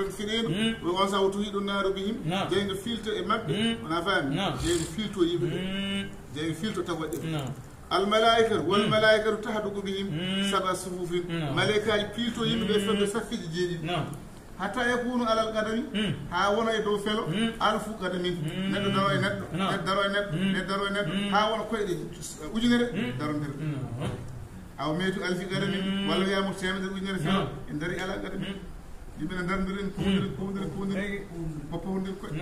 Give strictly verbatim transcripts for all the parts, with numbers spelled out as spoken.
fiɗeɗo on sawo tuhiɗo naaru bihim jeygo filto e maɓɓe wona faami jeygo filto yimɓe jeygo filto tawaɗe almalaikatu walmalaikatu tahdugu bihim saba suhufin malaikaji pilto yimɓe ɓe fedde saffiji jeeɗiɗi hatta yakunu alal qadami ha wona e dow felo alfu qadamin neɗɗo daro e neɗɗo neɗɗo daro e neɗɗo neɗɗo daro e neɗɗo ha wona koyɗe ujunere darodere aw meetu alfi qadamin walla wiyama temedere ujunere felo e daari ala qadamin yimɓe ne darodiren powdiri powdiri powdiri boppowdiri koye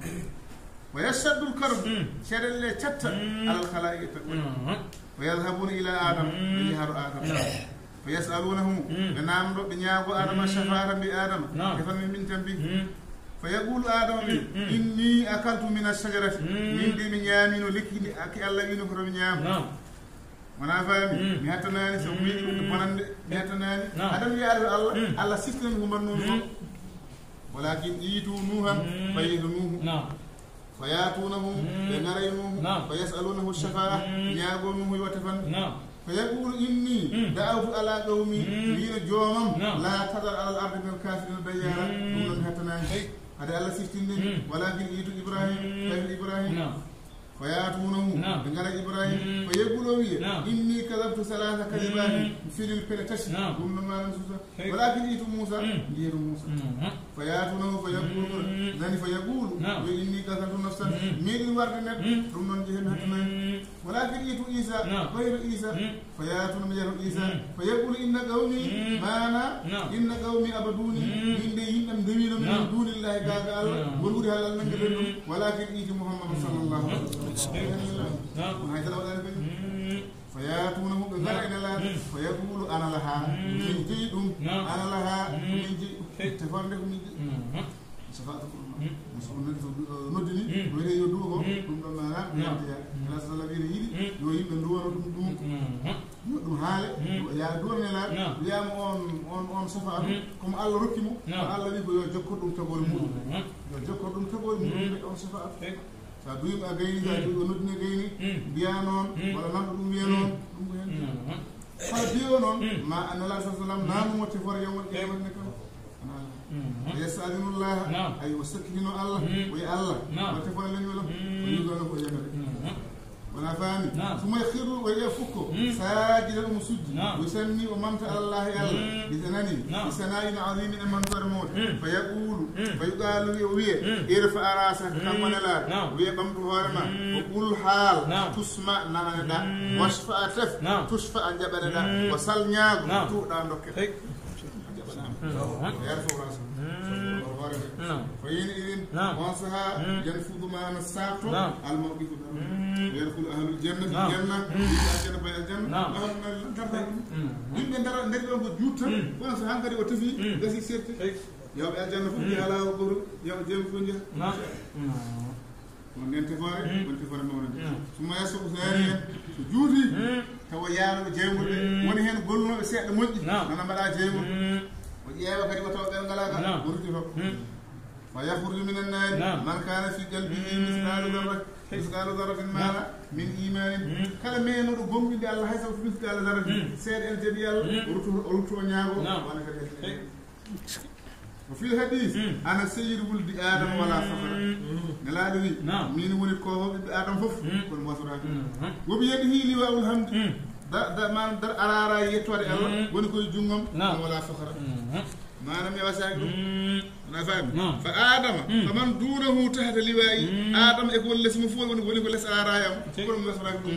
wa yashaddu lkarbu seeɗelle catta alal khalaiqi taqwa wa yadhabuna ila adama ɓe jaharo adama fa yasalunahu ɓe namɗo ɓe ñaago adama shafata mbi adama defanmi min tan bi fa yaqulu adama mi inni akaltu min alshajarati min de mi ñaamino lekki ndi aki allah wino kotomi ñaama wona faami mi hattanani so wiɗi ɗum ɗo bonande mi hattanani adama wiyaɗo allah allah sistinami ko mbannomi fof walakin iitu nuhan fa yiitu nuhu fa yatunahu ɓe garay nuhu fa yasalunahu shafaa ñaago nuhu yo tefande fa yaqulu inni da'awtu ala qawmi wiino joomam la tadar alal ardi min kafirina dayyara ɗum noon mi hattanani hade allah siftindeni walakin iitu ibrahim tawi ibrahim fa yatunahu ɓe gara ibrahim fa yaqulu o wiye inni kadabtu salasa kadibani mi filil pele tati ɗum noon manan susa walakin iitu moussa jeeru moussa fa yatunahu fa yaqulu nani fa yaqulu yo inni kasaltu nafsan meeɗi warde neɗɗo ɗum noon jehemi hattanani walakin iitu isa ɓayru isa fa yatuna mi jeeto isa fa yaqulu inna qawmi mana inna qawmi abaduni min de yimɓe ndewino min dunillahi gaga allah wonɓuri halal nangueden ɗum walakin iiti mouhammadu sallllahu alih wa sallam on haydara waɗani ɓe fa yatunahu ɓe gara ene laata fa yaqulu ana laha min jeeyi ɗum ana laha min jeeyi ɗum tefande ko min jeeyi safata ko noddini wiyete yo duwo ko ɗum ɗon mana yamteya ala sallam ene yiiɗi yo yimɓe duwono ɗum ɗum yo ɗum haale ya duwanelaɗo wiyama on on on safatu comme allah rokki mo ko allah wi ko yo jokkor ɗum tagore muɗum yo jokkor ɗum tagore muɗum on safatu sa duyima a gayni sa o noddine gayni mbiya noon walla namɗo ɗum wiya noon ɗum ko hen ha biyo noon ma annala sa sallam namumo tefore yawmal qiyamati ne kam yasadinullah ay o sakkitino allah oye allah o tefore leñi welam o yugono ko yagade wona faami suma hirru o wiye fukko sajida ɗum sujji o sanni o mamta alallahi allah ɓe nani bi sana'in azimin e mantore mawde fa yaqulu fa yuqalu wi o wiye irfa arasaka kammanelaɗo o wiye ɓamtu hoorema o ɓul haal tusma nananeɗa washfa a tef tushfa a jaɓaneɗa o sal ñaago tuuɗa dokke yarfo rasa fa yini idin on saha yanfudu mana sakto almawqifu yarful ahlul jannati janna aljanna bay aljanna yimɓe dara ndari ɗon ko juutta on so hankkadi o tafi gasi serti yawɓe aljanna fof ji ala goto yawɓe jeemi fof jeeha on nen tefore won tefore mawnade summa yasoko so yaari hen so juuti tawa yaanoɓe jeygol ɓe woni hen gollunoɓe seeɗa moƴƴi nana mbaɗa jeygol o ƴeewa kadi o tawa ɓen ngalaga wurti to fa yahruju min annari man kana fi qalbihi misqalu darrati misqalu darratin mana min imanin kala menoɗo gomɗinde allah hay sago misqalu darratin seeɗa en jaɓi allah o rutto o ñaago wona kadi o fil hadis ana seyyidu wuldi adama wala fahra nelaɗo wi min woni kohoɓe ɓiɓɓe adama foof kono wasoraki woɓi yeɗi hiili wawul hamdi da manam dar arara yettode allah woni koye junggam ɗum wala fahra manam e wasaki ɗum wona faami fa adama faman dunahu tahta liwayi adama e ko woni less mo fof woni woni ko less arayam kono mi wasoraki ɗum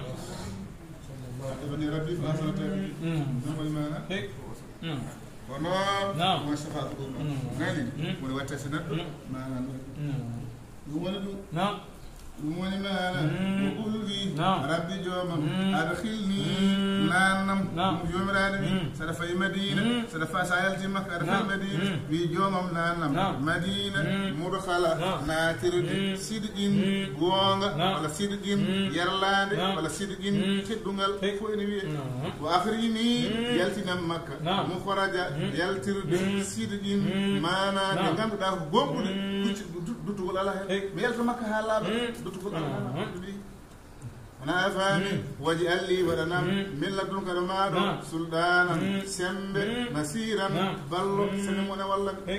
ɗefani rabbi fa asanataki namoye mana kono won safatu ɗum nani woni wattese neɗɗo manan ɗum woni ɗum ɗum woni mana o ɓulwi rabbi joomam adkhilni nannam ɗum jomiraɗo wi saɗa fayi madina saɗa fa sa yalti makka aɗa fayi madina wi joomam nannam madina mudkhala natirde sidqin goonga walla sidqin yerlade walla sidqin teddungal fof ene wiye o akhrini yaltinam makka mukhraja yaltirde sidqin mana nde ganduɗa ko gonɗude duttugol ala hen mi yalta makka ha laaɓa duttugol ala hen ɗuɗi wona faami waji alli waɗanam min laddun kada maɗo sulɗanan sembe nasiran ballo sene mone wallaɓe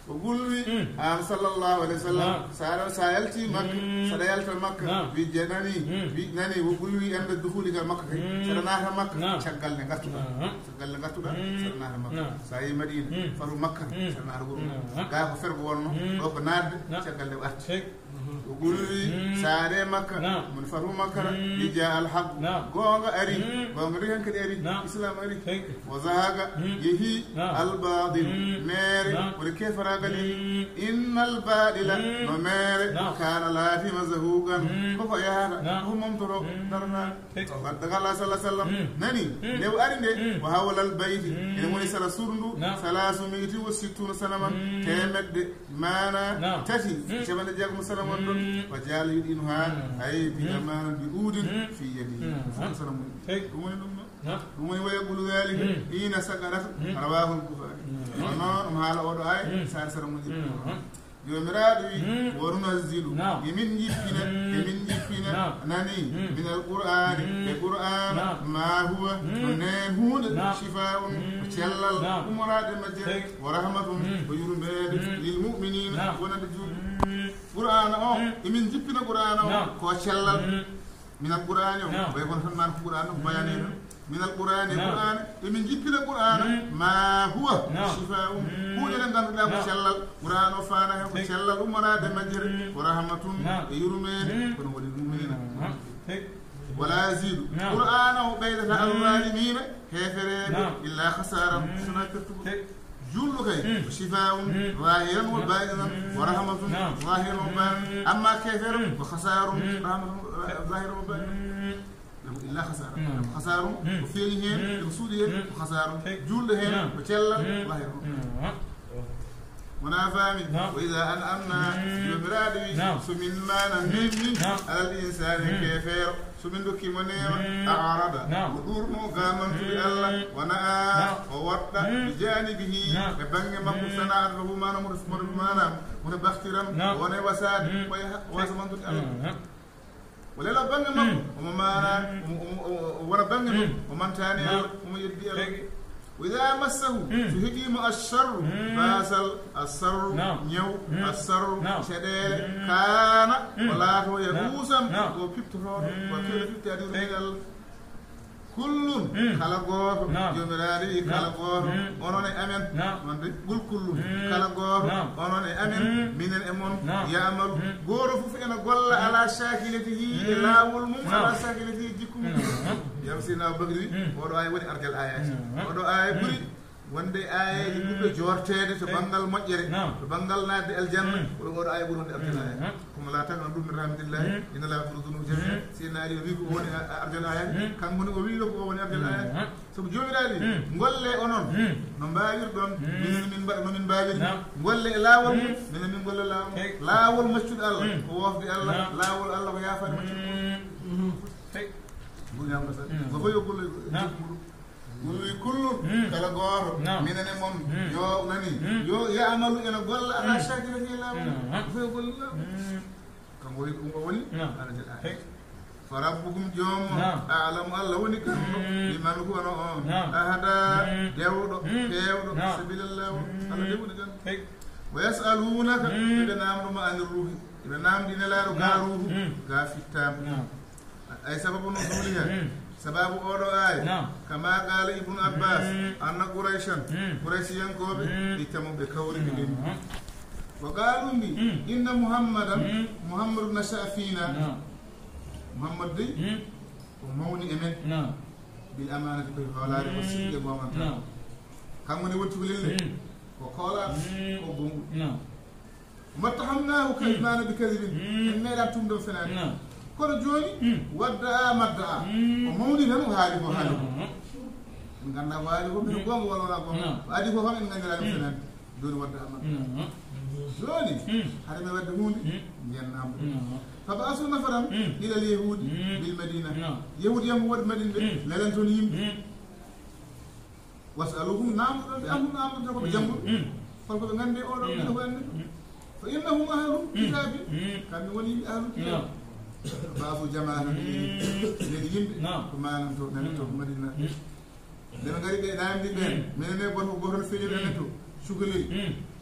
وقولي أم صلى الله عليه وسلم سأل سألتي مكة سألت مكة بجناني بجناني وقولي أن الدخول إلى مكة سرناها مكة شغل نقطة شغل نقطة سرناها مكة ساي مدينة فرو مكة سرناها غورنا كاف فرق ورنا روك ناد شغل نقطة وقولي سارة مكة من فرو مكة يجاء الحق غوغا أري غوغا ريان كده أري إسلام أري وزهاغا يهي الباطل ميري ولكيف راغلي إن الباطل ميري كان لا في مزهوغا بفا يانا هم ممترو درنا فردق الله صلى الله عليه وسلم نني نيو أري وحول البيت إن مني سلا سورندو ثلاثمائة وستون سنة تيمد مانا تتي شبان جاك مسلم وجعل يدينها أي بجمال بيود في يدي سلام ومن ويقول ذلك حين سكنت رواه البخاري أنا مهال أودعي سار سر مجيب يومرادي ورنزل يمين يفينا يمين يفينا ناني من القرآن القرآن ما هو نهود شفاء وشلل ومراد مجد ورحمة ويرمد للمؤمنين ونبجون القرآن أو يمين يفينا القرآن أو كوشلل من القرآن ويكون فنان القرآن بيانين من القرآن القرآن من جبل القرآن ما هو شفاء هو لن تنقل شلل قرآن وفانا شلل ومراد مجر ورحمة يرمين ونقول المؤمنين ولا يزيد قرآن وبيد الظالمين كافرين إلا خسارة سنة جل كي شفاء ظاهرا وباطنا ورحمة ظاهرا وباطنا أما كافر وخسار رحمة ظاهرا وباطنا إلا خسارة خسارة وفيهم رسولهم وخسارة جلهم وشلل ظاهرا منافامي وإذا أنأمنا بمرادي سمين ما نميمي على الإنسان كافر سمين دوكي منيما أعرض ودور مقاما في الله ونأى ووطى بجانبه ببنج مكو سنة له ما نمرس مرمانا ونبخترا ونوساد ويسمان دوكي الله ولا بنج مكو ومانا ونبنج مكو ومن تاني ومن يدي الله وإذا مسه فهديم الشر فاسل السر نيو السر شديد كان ولا هو يبوسا وبيبترون وكيف تدير كل خلقه جمراري خلقه أنوني أمين من كل كل خلقه أنوني أمين من الأمون يعمل غورف في أن قل على شاكلته لا والمم على شاكلته جكم يمسينا بغري ودو آي ودي أرجل آيات ودو آي بري wonde ay yimbe jortede to bangal mojjere to bangal nadde aljanna ko woro ay buronde aljanna kuma la tan dum alhamdulillah inna la furudun jami sinari wi ko woni aljanna ay kan woni o wi ko woni aljanna ay so jomiraali golle onon no mbaawir don min min mbar no min mbaawir golle lawol min min golle lawol lawol masjid Allah ko wofde Allah lawol Allah ko yafaade masjid hey bu ñam sa ko ko yobul كل كلا غور من المم يو نني يو يعمل إلى قل أنا شاكر في الله فيقول الله كم هو يكون أولي أنا جل فربكم يوم أعلم الله ونكر لمن هو أنا أهدا يود يود سبيل الله أنا جبنا جن ويسألونك إذا نام رما عن الروح إذا نام دين الله رجاروه غافي تام أي سبب نزولها سبب أورو آي كما قال ابن عباس أن قريشا قريشيا كوب يتموا بكول بهم وقالوا لي إن محمدا محمد نشأ فينا محمد دي وموني أمين بالأمانة بالحوالات والصدق ومن كم من يوتو لله وقال وقوم وما اتهمناه كذبان بكذب إن لا تمدوا فنان كل جوني ودعا مدعا ومولي نمو هالي فو هالي من كان نوالي فو من قوم ولا قوم وادي فو فمن نغير على فنان دون ودعا مدعا جوني هذا ما ودعوني ينام فبعثوا نفرا إلى اليهود بالمدينة يهود يمود مدينة لن تنيم واسألوهم نام نام نام نام جنب فالكو غاندي اورو غاندي فإنهم أهل كتاب كان ولي أهل كتاب باب جماعة الذي يمد كما نمتو نمتو مدينة لما غريب نعم دي بين من نبغى نبغى نفيد نمتو شغلي